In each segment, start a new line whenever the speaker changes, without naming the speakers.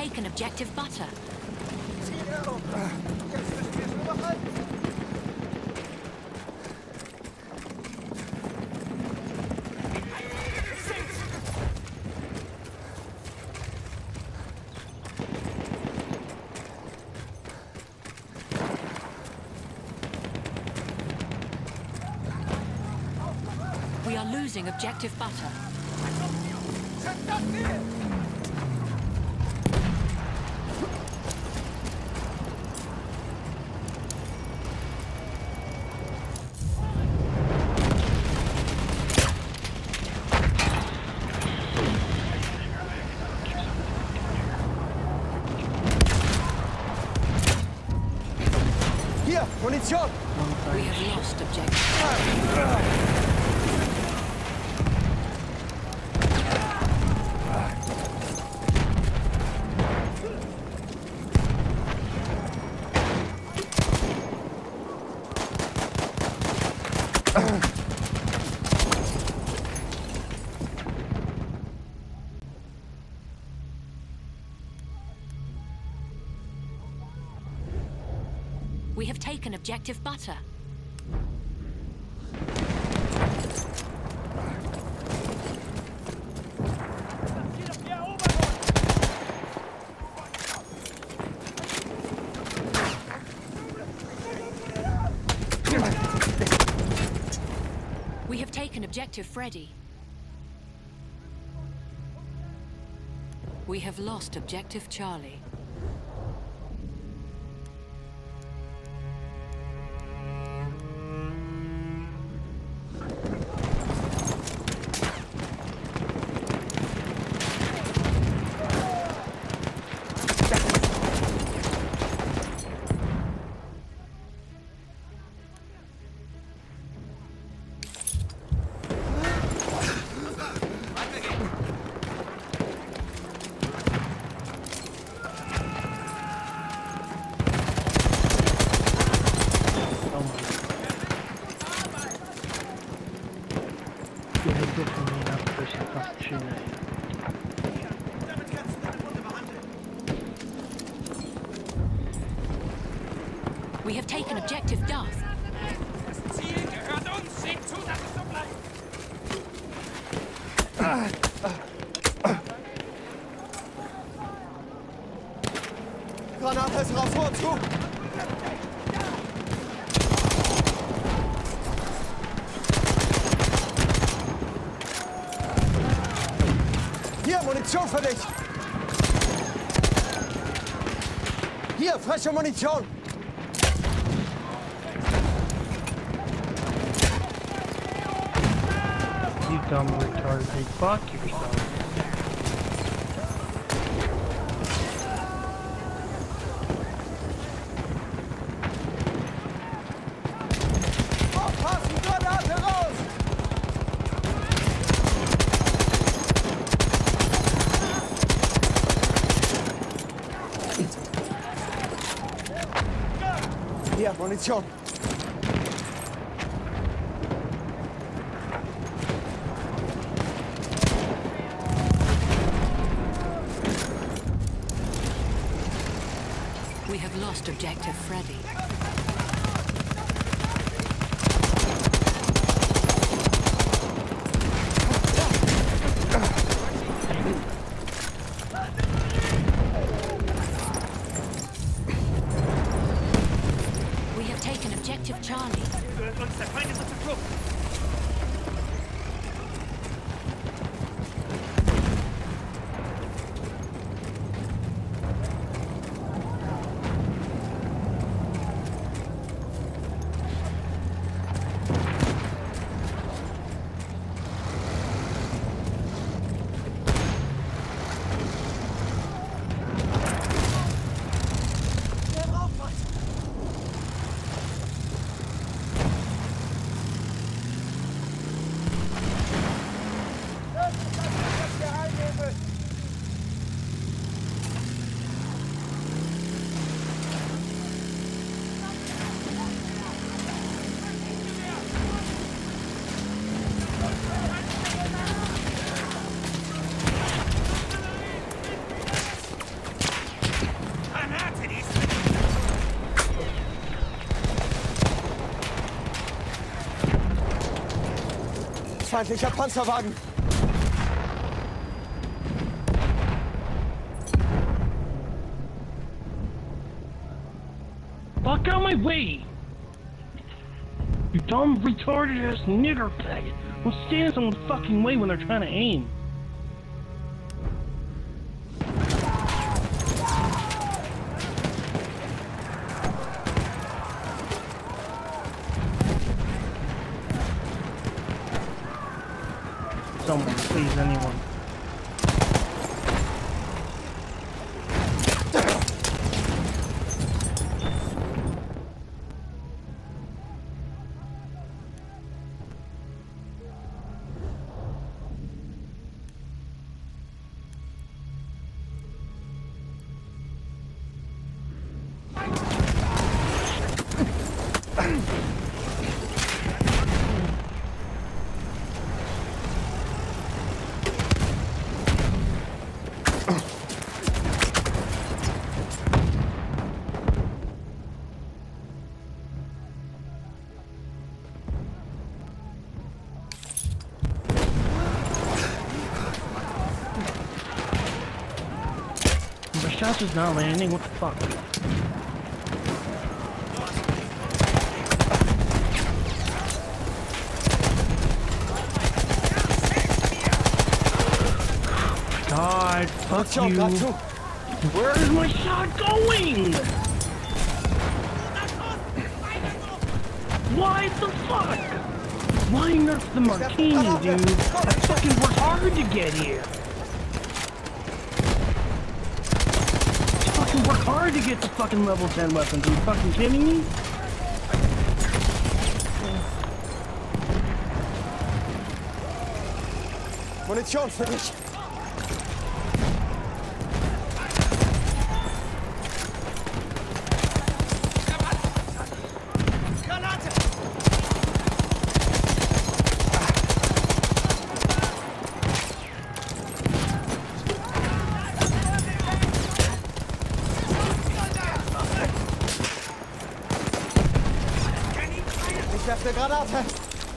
taken objective butter. We are losing objective butter.
Hier, Munition!
We have lost objective. We have taken objective butter. We have taken objective Freddy. We have lost objective Charlie. We have taken objective Duff.
Das Ziel gehört uns. Seht zu, dass es so bleibt.
Granate ist raus, vor zu! Hier, Munition für dich! Hier, frische Munition!
You dumb retard, hey, fuck yourself.
Aufpassen, Granate raus! Hier, Munition!
We have lost objective Freddy. We have taken objective Charlie.
Uns der Feind ist zur Flucht.
Feindlicher Panzerwagen.
Fuck out my way! You dumb, retarded ass nigger faggot! Don't stand in someone's fucking way when they're trying to aim. Someone, please, anyone. The shot's just not landing, what the fuck? God, fuck you. Where is my shot going? Why the fuck? Why nerf the martini, dude? I fucking worked hard to get here. I fucking worked hard to get the fucking level 10 weapons. Are you fucking kidding me?
Munition für dich. Ich werfe eine Granate.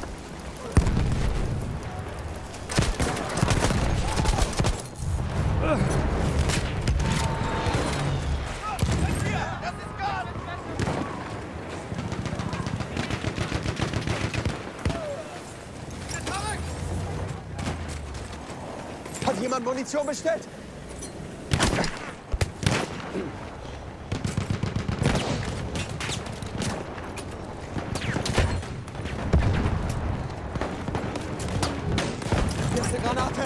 Hat jemand Munition bestellt? Hier ist eine Granate.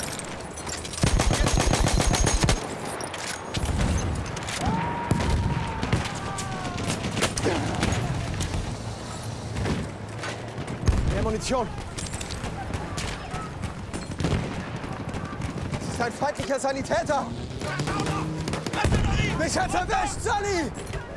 Mehr Munition. Das ist ein feindlicher Sanitäter. Mich hat's erwischt, Sunny!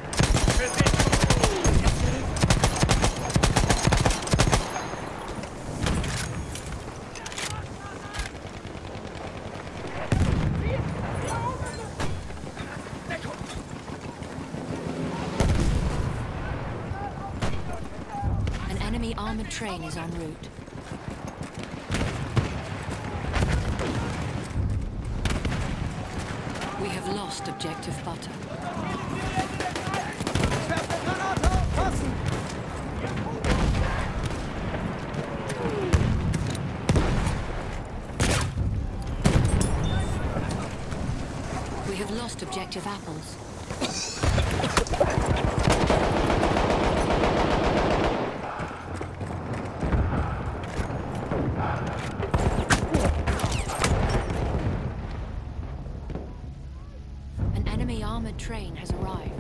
An enemy armored train is en route. We have lost objective butter.
Ich werfe eine Granate, aufpassen!
We have lost objective apples. An enemy armored train has arrived.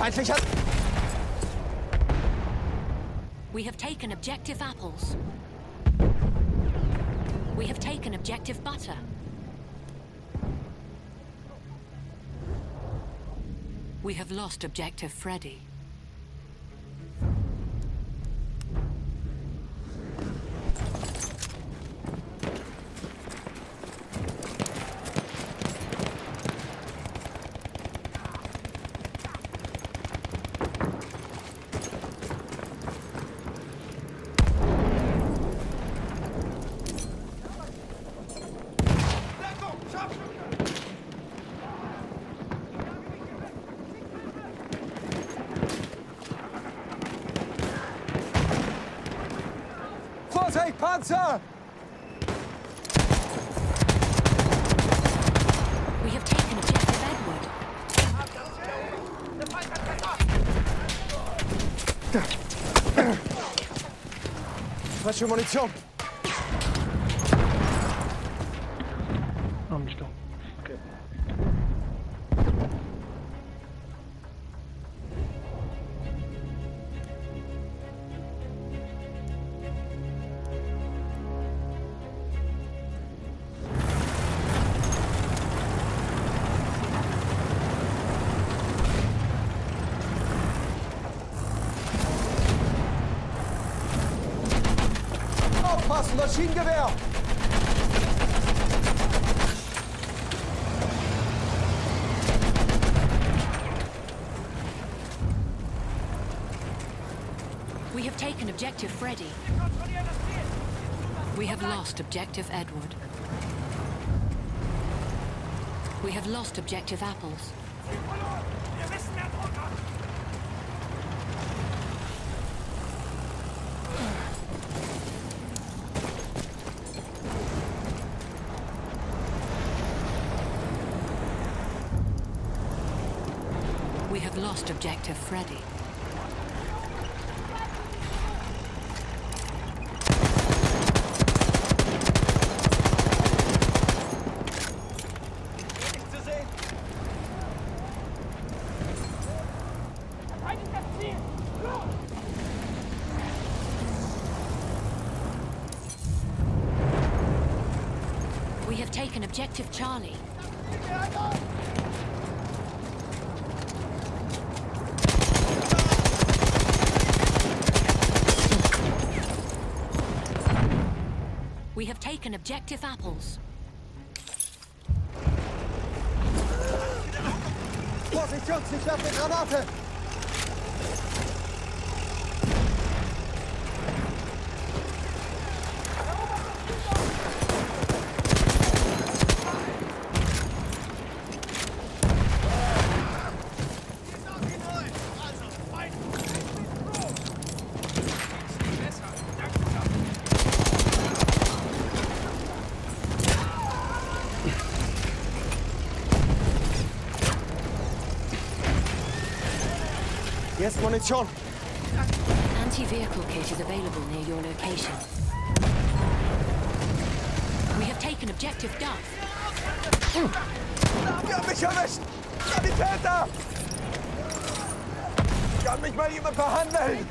Feindlicher...
We have taken objective apples. We have taken objective butter. We have lost objective Freddy.
Vorsicht, Panzer!
We have taken objective Edward.
Frische Munition!
I'm just going. Okay.
Aufpassen, Maschinengewehr!
We have taken objective Freddy. We have lost objective Edward. We have lost objective apples. We have lost objective Freddy. We have taken objective Charlie. We have taken objective apples.
Vorsicht, Jungs, ich werfe eine Granate! Hier ist Munition!
Anti-vehicle kit is available near your location. We have taken objective Duff.
Die haben mich erwischt! Sanitäter! Kann mich mal jemand behandeln?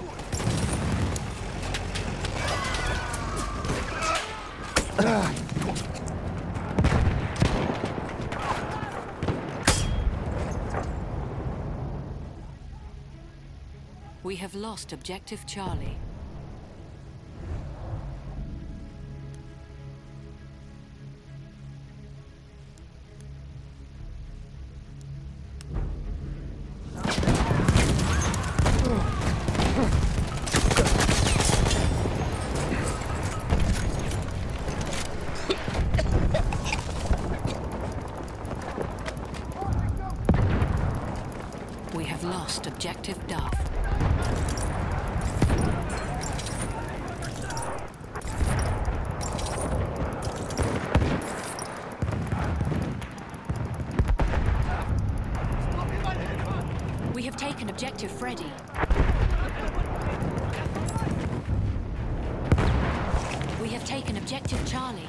We have lost objective Charlie. We have lost objective Duff. We have taken objective Freddy. We have taken objective Charlie.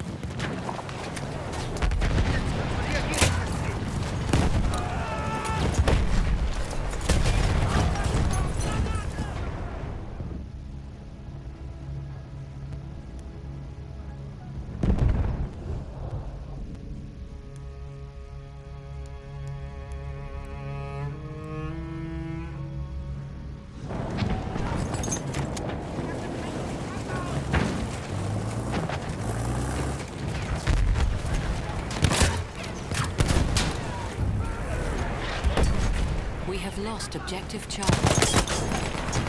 have lost objective Charlie.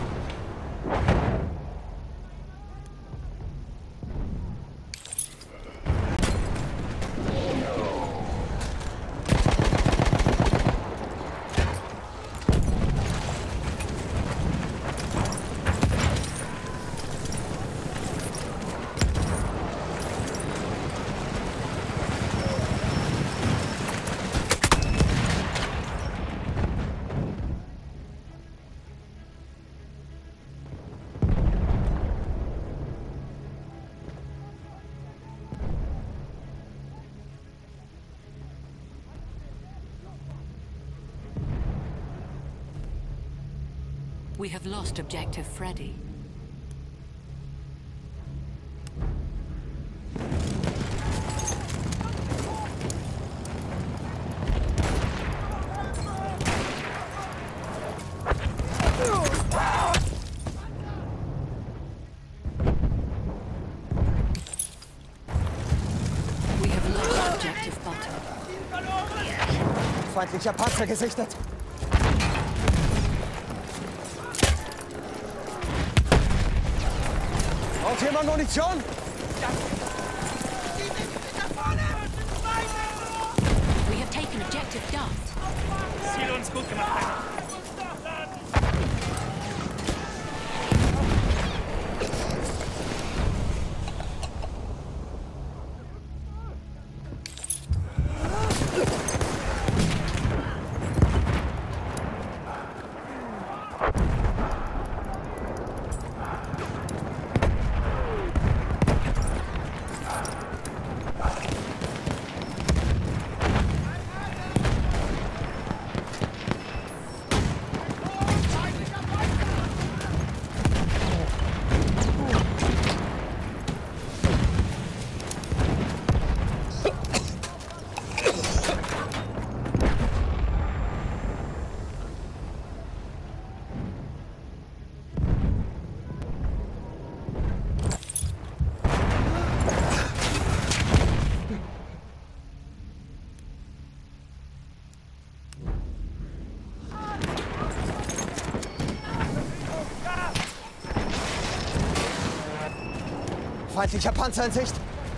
We have lost objective Freddy. We have lost objective Butter.
Feindlicher Panzer gesichtet. Braucht jemand Munition?
We have taken objective Duff.
Ziel uns gut gemacht, Männer.
Feindlicher Panzer in Sicht.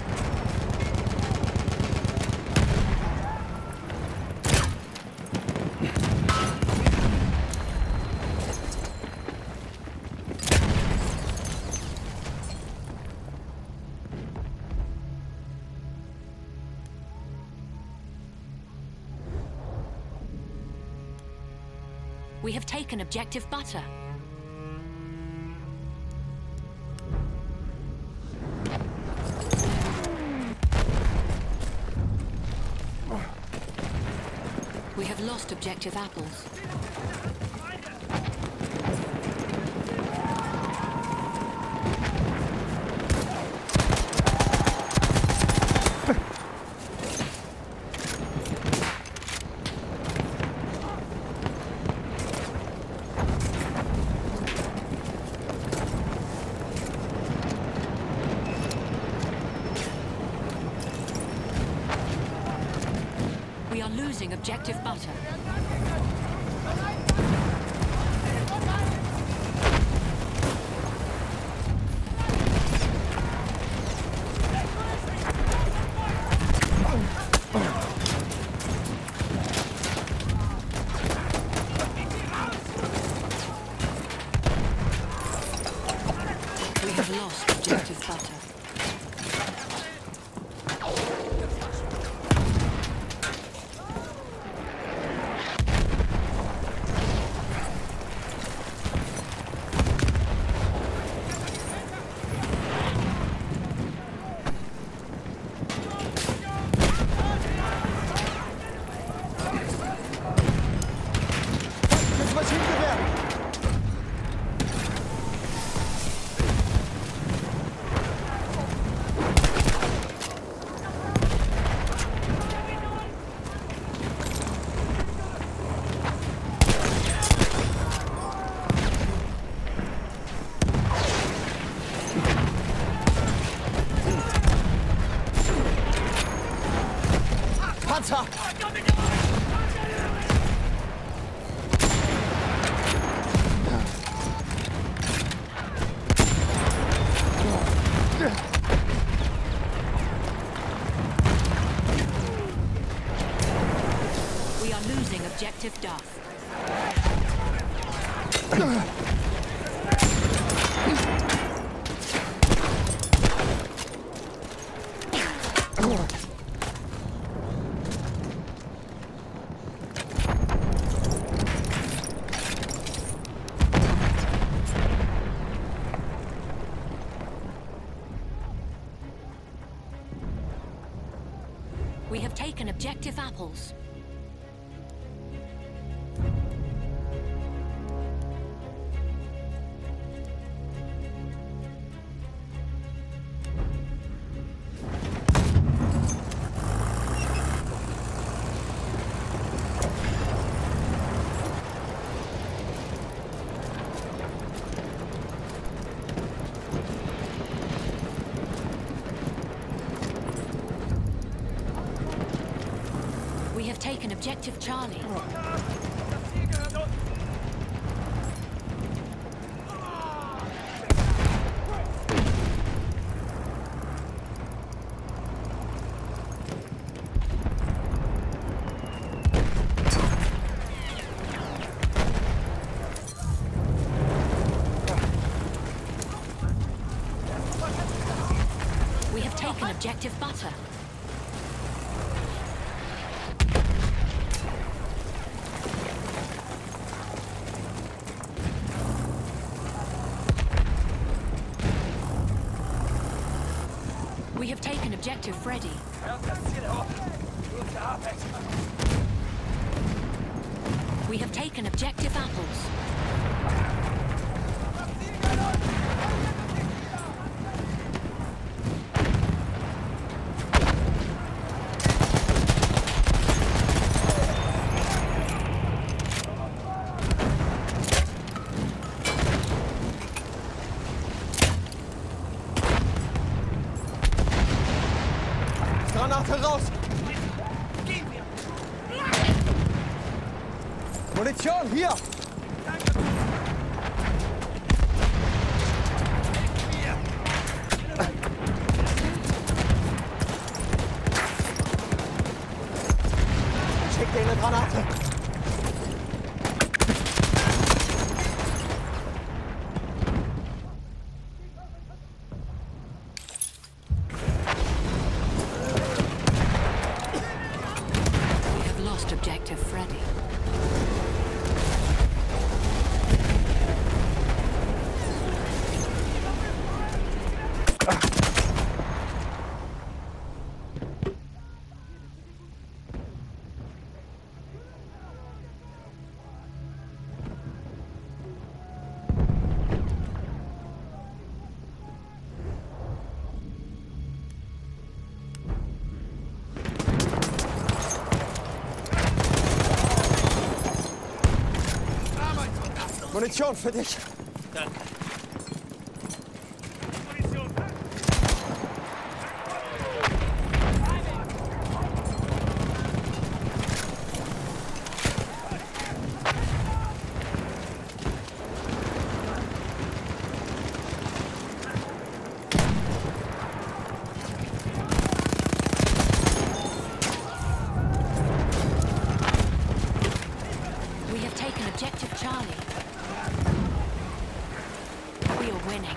We have taken objective Butter. We have lost objective Apples. We are losing objective Butter. We have lost objective Butter. are losing objective Duff. We have taken objective apples. We have taken objective Charlie. We have taken objective Butter. We have taken objective Freddy. We have taken objective Apples.
Granate raus! Munition, hier! Schick dir eine Granate!
Objective Freddy.
Munition für dich.
Danke.
We have taken objective Charlie. We are winning.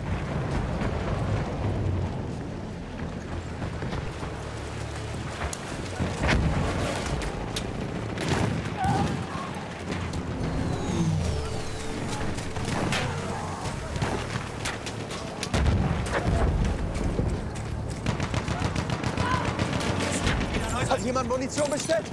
Hat jemand Munition bestellt?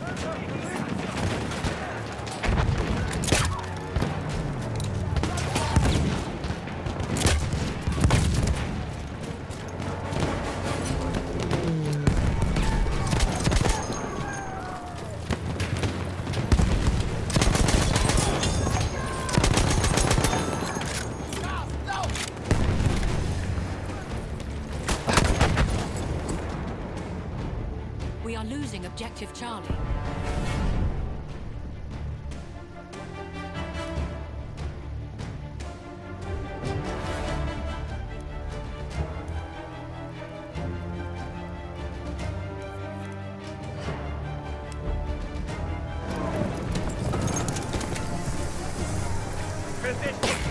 We are losing objective Charlie.
für sich.